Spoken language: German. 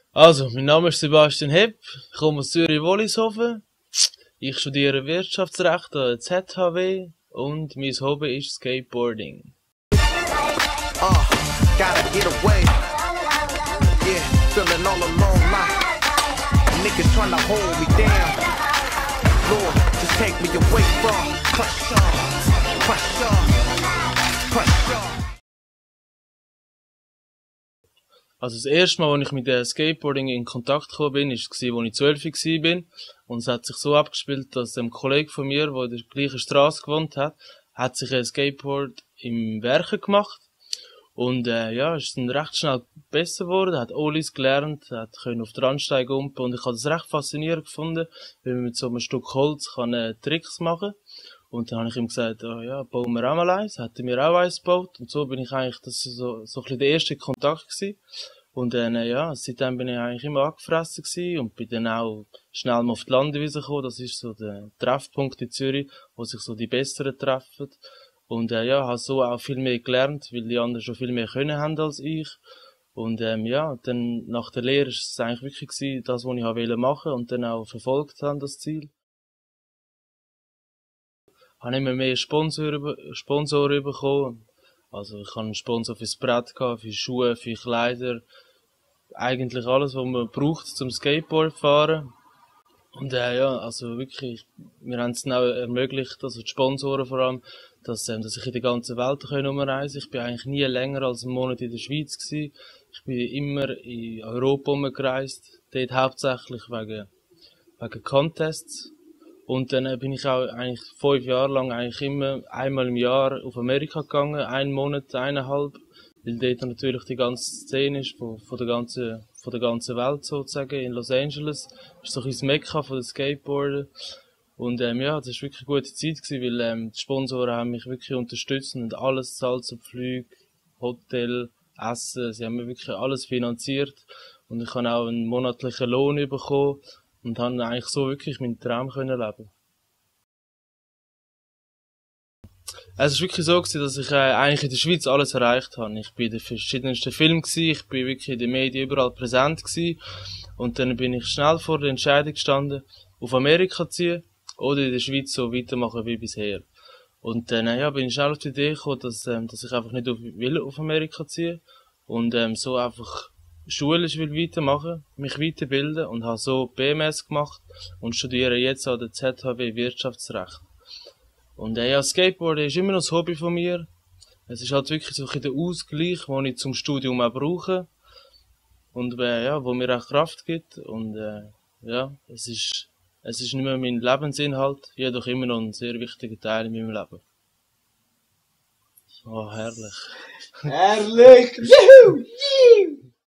Also, mein Name ist Sebastian Hepp, ich komme aus Zürich-Wollishofen. Ich studiere Wirtschaftsrecht an der ZHW und mein Hobby ist Skateboarding. Gotta get away. Yeah, feeling all alone like niggas trying to hold me down. Lord, just take me away from pressure, pressure, pressure. Also das erste Mal, als ich mit dem Skateboarding in Kontakt gekommen bin, war, als ich 12 war. Und es hat sich so abgespielt, dass ein Kollege von mir, der in der gleichen Straße gewohnt hat sich ein Skateboard im Werken gemacht. Und ist dann recht schnell besser geworden, hat Ollies gelernt, hat können auf der Ansteige umpen und ich habe das recht faszinierend gefunden, weil man mit so einem Stück Holz kann Tricks machen. Und dann habe ich ihm gesagt, bauen wir auch mal eins, hat er mir auch eins gebaut und so bin ich eigentlich, das ist so ein bisschen der erste Kontakt gewesen. Und seitdem bin ich eigentlich immer angefressen gewesen und bin dann auch schnell mal auf die Landewiese gekommen, das ist so der Treffpunkt in Zürich, wo sich so die Besseren treffen. Und habe so auch viel mehr gelernt, weil die anderen schon viel mehr können haben als ich. Und dann nach der Lehre ist es eigentlich wirklich gewesen, das, was ich machen wollte und dann auch verfolgt habe, das Ziel. Ich habe immer mehr Sponsoren bekommen. Also ich habe einen Sponsor fürs Brett gehabt, für Schuhe, für Kleider. Eigentlich alles, was man braucht zum Skateboard fahren. Und also wirklich, wir haben es dann auch ermöglicht, also die Sponsoren vor allem, dass ich in der ganzen Welt umreisen kann. Ich bin eigentlich nie länger als einen Monat in der Schweiz gewesen. Ich bin immer in Europa umgereist, dort hauptsächlich wegen Contests. Und dann bin ich auch eigentlich 5 Jahre lang eigentlich immer einmal im Jahr auf Amerika gegangen, 1 Monat, 1,5, weil dort natürlich die ganze Szene ist von der ganzen Welt sozusagen in Los Angeles. Das ist so ein bisschen das Mekka von den Skateboardern. Und das war wirklich eine gute Zeit gewesen, weil die Sponsoren haben mich wirklich unterstützt und alles zahlt, so Flüge, Hotel, Essen, sie haben mir wirklich alles finanziert. Und ich habe auch einen monatlichen Lohn bekommen und habe eigentlich so wirklich meinen Traum leben. Es ist wirklich so gewesen, dass ich eigentlich in der Schweiz alles erreicht habe. Ich bin in den verschiedensten Filmen gewesen, ich bin wirklich in den Medien überall präsent gewesen. Und dann bin ich schnell vor der Entscheidung gestanden, auf Amerika zu ziehen oder in der Schweiz so weitermachen wie bisher. Und dann bin ich schnell auf die Idee gekommen, dass ich einfach nicht auf Amerika ziehen und so einfach schulisch will weitermachen, mich weiterbilden und habe so BMS gemacht und studiere jetzt an der ZHW Wirtschaftsrecht. Und Skateboarden ist immer noch ein Hobby von mir. Es ist halt wirklich so ein der Ausgleich, den ich zum Studium auch brauche. Und wo mir auch Kraft gibt. Und es ist nicht mehr mein Lebensinhalt, jedoch immer noch ein sehr wichtiger Teil in meinem Leben. Oh, herrlich. Herrlich! Juhu!